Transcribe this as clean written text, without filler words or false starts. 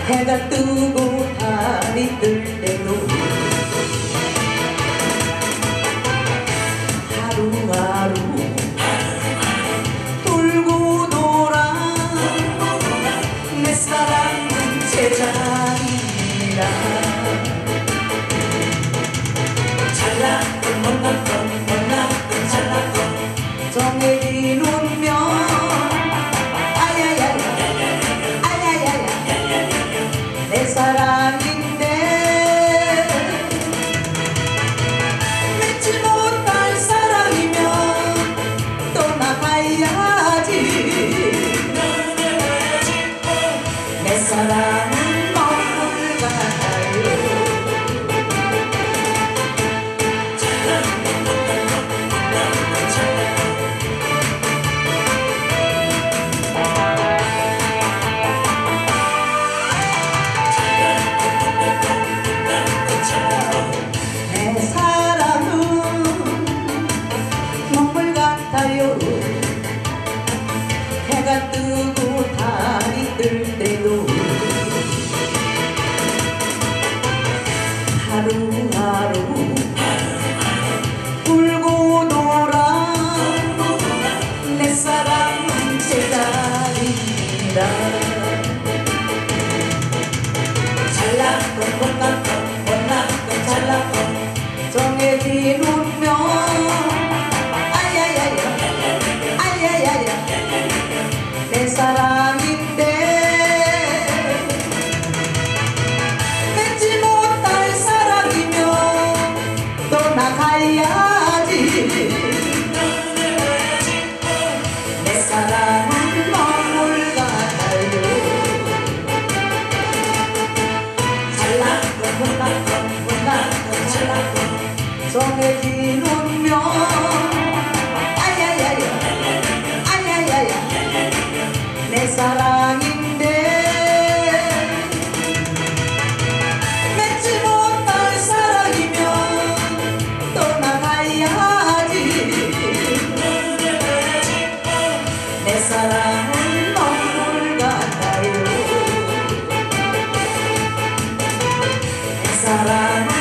해가 뜨고 달이 뜰 때도 하루하루 돌고 돌아 내 사랑은 제자리라. 잘났건 못났건 못났건 잘났건 정해진 운명 아야야야 아야야야 내 사랑인데 맺지 못할 사랑이면 떠나가야지. 내 사랑은 먹물 같아요. 내 사랑은 먹물 같아요. 해가 뜨고 달이 뜰 때도 하루하루 울고 돌아 내 사랑은 제자리라. 잘났건 못났건 못났건 잘났건 정해진 운명 아야야야 아야야야 내 사랑인데 맺지 못할 사랑이면 떠나가야지. 내 사랑은 먹물 같아요. 잘났건 못났건 못났건 잘났건 정해진 운명 아야야야 아야야야 내 사랑인데 맺지 못할 사랑이면 떠나가야지. 내 사랑은 먹물 같아요. 내 사랑은